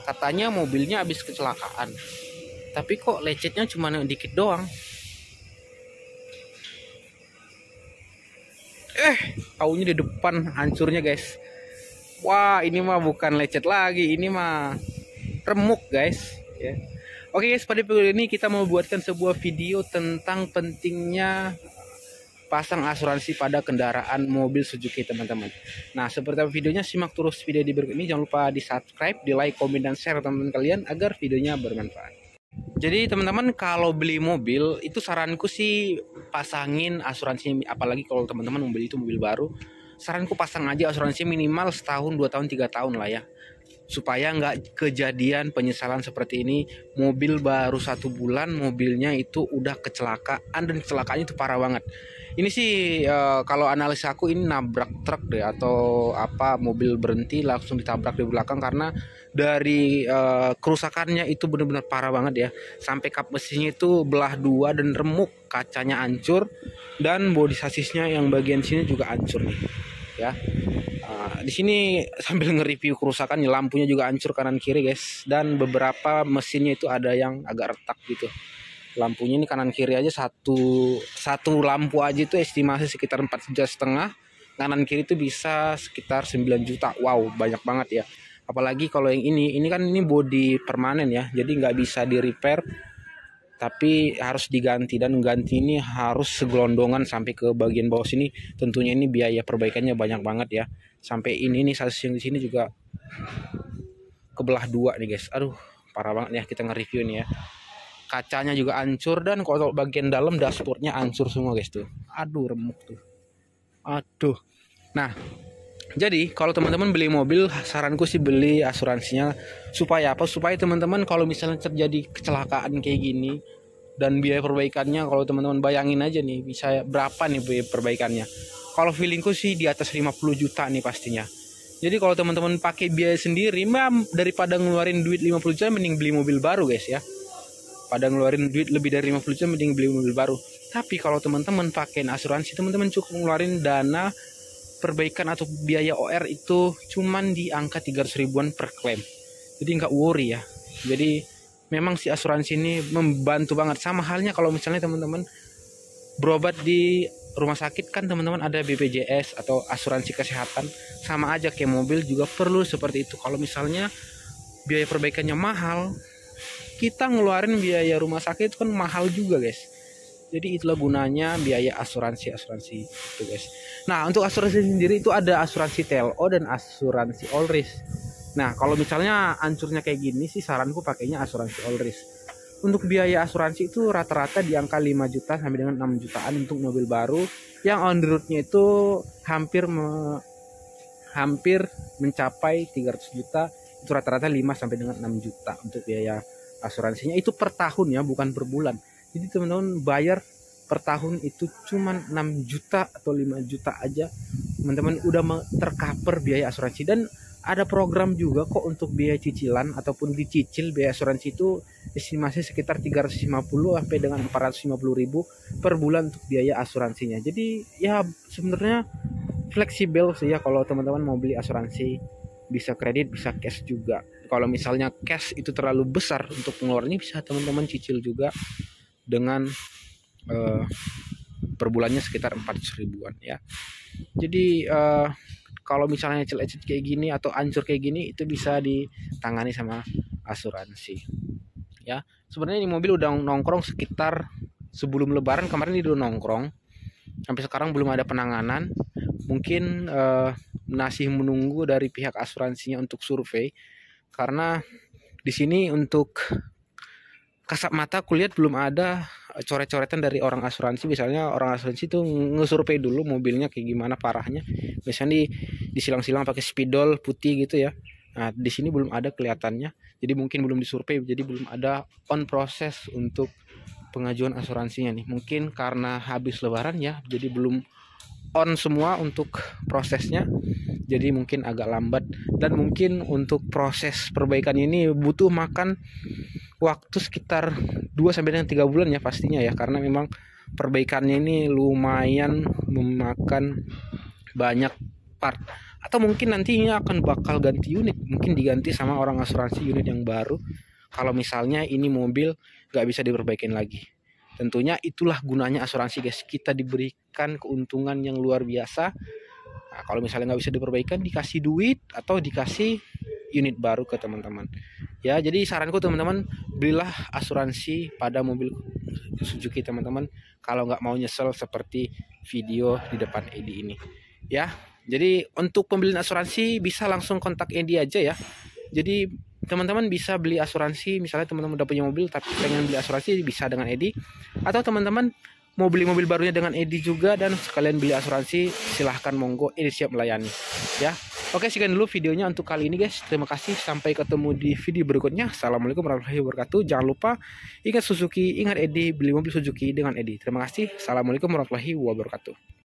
Katanya mobilnya habis kecelakaan, tapi kok lecetnya cuma dikit doang. Taunya di depan hancurnya guys. Wah, ini mah bukan lecet lagi, ini mah remuk guys ya. Oke guys, pada video ini kita mau buatkan sebuah video tentang pentingnya pasang asuransi pada kendaraan mobil Suzuki teman-teman. Nah, seperti apa videonya, simak terus video di berikut ini. Jangan lupa di subscribe, di like, komen, dan share teman-teman kalian agar videonya bermanfaat. Jadi teman-teman, kalau beli mobil itu saranku sih pasangin asuransi. Apalagi kalau teman-teman membeli itu mobil baru, saranku pasang aja asuransi minimal setahun, 2 tahun, 3 tahun lah ya, supaya nggak kejadian penyesalan seperti ini. Mobil baru 1 bulan mobilnya itu udah kecelakaan, dan kecelakaannya itu parah banget. Ini sih kalau analisa aku ini nabrak truk deh, atau apa, mobil berhenti langsung ditabrak di belakang, karena dari kerusakannya itu benar-benar parah banget ya. Sampai kap mesinnya itu belah 2 dan remuk, kacanya hancur, dan bodi sasisnya yang bagian sini juga hancur nih ya. Di sini sambil nge-review kerusakannya, lampunya juga hancur kanan kiri guys, dan beberapa mesinnya itu ada yang agak retak gitu. Lampunya ini kanan kiri aja satu lampu aja itu estimasi sekitar 4,5 juta, kanan kiri itu bisa sekitar 9 juta. Wow, banyak banget ya. Apalagi kalau yang ini kan ini bodi permanen ya, jadi nggak bisa di repair, tapi harus diganti, dan ganti ini harus segelondongan sampai ke bagian bawah sini. Tentunya ini biaya perbaikannya banyak banget ya. Sampai ini nih sasis yang di sini juga kebelah 2 nih guys. Aduh, parah banget ya, kita nge-review ini ya. Kacanya juga hancur, dan kalau bagian dalam dashboardnya hancur semua guys tuh. Aduh, remuk tuh. Aduh. Nah, jadi kalau teman-teman beli mobil, saranku sih beli asuransinya. Supaya apa? Supaya teman-teman kalau misalnya terjadi kecelakaan kayak gini, dan biaya perbaikannya, kalau teman-teman bayangin aja nih, bisa berapa nih biaya perbaikannya. Kalau feelingku sih di atas 50 juta nih pastinya. Jadi kalau teman-teman pakai biaya sendiri, daripada ngeluarin duit 50 juta, mending beli mobil baru guys ya. Pada ngeluarin duit lebih dari 50 juta, mending beli mobil baru. Tapi kalau teman-teman pakai asuransi, teman-teman cukup ngeluarin dana perbaikan atau biaya OR itu cuman di angka 300 ribuan per klaim. Jadi nggak worry ya. Jadi memang si asuransi ini membantu banget. Sama halnya kalau misalnya teman-teman berobat di rumah sakit, kan teman-teman ada BPJS atau asuransi kesehatan. Sama aja kayak mobil juga perlu seperti itu. Kalau misalnya biaya perbaikannya mahal, kita ngeluarin biaya rumah sakit itu kan mahal juga guys. Jadi itulah gunanya biaya asuransi itu guys. Nah, untuk asuransi sendiri itu ada asuransi TLO dan asuransi all risk. Nah, kalau misalnya hancurnya kayak gini sih, saranku pakainya asuransi all risk. Untuk biaya asuransi itu rata-rata di angka 5 juta sampai dengan 6 jutaan untuk mobil baru, yang on the road-nya itu hampir mencapai 300 juta. Itu rata-rata 5 sampai dengan 6 juta untuk biaya asuransinya. Itu per tahun ya, bukan per bulan. Jadi teman-teman bayar per tahun itu cuma 6 juta atau 5 juta aja, teman-teman udah tercover biaya asuransi. Dan ada program juga kok untuk biaya cicilan ataupun dicicil biaya asuransi itu estimasi sekitar 350 sampai dengan 450 ribu per bulan untuk biaya asuransinya. Jadi ya sebenarnya fleksibel sih ya, kalau teman-teman mau beli asuransi, bisa kredit, bisa cash juga. Kalau misalnya cash itu terlalu besar untuk pengeluarannya, bisa teman-teman cicil juga dengan per bulannya sekitar 400 ribuan ya. Jadi kalau misalnya ecet kayak gini atau hancur kayak gini, itu bisa ditangani sama asuransi ya. Sebenarnya ini mobil udah nongkrong sekitar sebelum lebaran kemarin, ini udah nongkrong sampai sekarang belum ada penanganan. Mungkin masih menunggu dari pihak asuransinya untuk survei, karena di sini untuk kasat mata kulihat belum ada coret-coretan dari orang asuransi. Misalnya orang asuransi itu ngesurvei dulu mobilnya kayak gimana parahnya, misalnya disilang-silang pakai spidol putih gitu ya. Nah, di sini belum ada kelihatannya, jadi mungkin belum disurvei, jadi belum ada on proses untuk pengajuan asuransinya nih. Mungkin karena habis lebaran ya, jadi belum on semua untuk prosesnya, jadi mungkin agak lambat. Dan mungkin untuk proses perbaikan ini butuh makan waktu sekitar 2 sampai dengan 3 bulan ya pastinya ya, karena memang perbaikannya ini lumayan memakan banyak part, atau mungkin nantinya akan bakal ganti unit, mungkin diganti sama orang asuransi unit yang baru kalau misalnya ini mobil nggak bisa diperbaikin lagi. Tentunya itulah gunanya asuransi guys, kita diberikan keuntungan yang luar biasa. Nah, kalau misalnya nggak bisa diperbaikan, dikasih duit atau dikasih unit baru ke teman-teman. Ya, jadi saranku teman-teman, belilah asuransi pada mobil Suzuki teman-teman, kalau nggak mau nyesel seperti video di depan Edi ini. Ya, jadi untuk pembelian asuransi bisa langsung kontak Edi aja ya. Jadi teman-teman bisa beli asuransi, misalnya teman-teman udah punya mobil tapi pengen beli asuransi, bisa dengan Edi. Atau teman-teman mau beli mobil barunya dengan Edi juga dan sekalian beli asuransi, silahkan monggo, Edi siap melayani ya. Oke, sekian dulu videonya untuk kali ini guys. Terima kasih, sampai ketemu di video berikutnya. Assalamualaikum warahmatullahi wabarakatuh. Jangan lupa ingat Suzuki, ingat Edi, beli mobil Suzuki dengan Edi. Terima kasih. Assalamualaikum warahmatullahi wabarakatuh.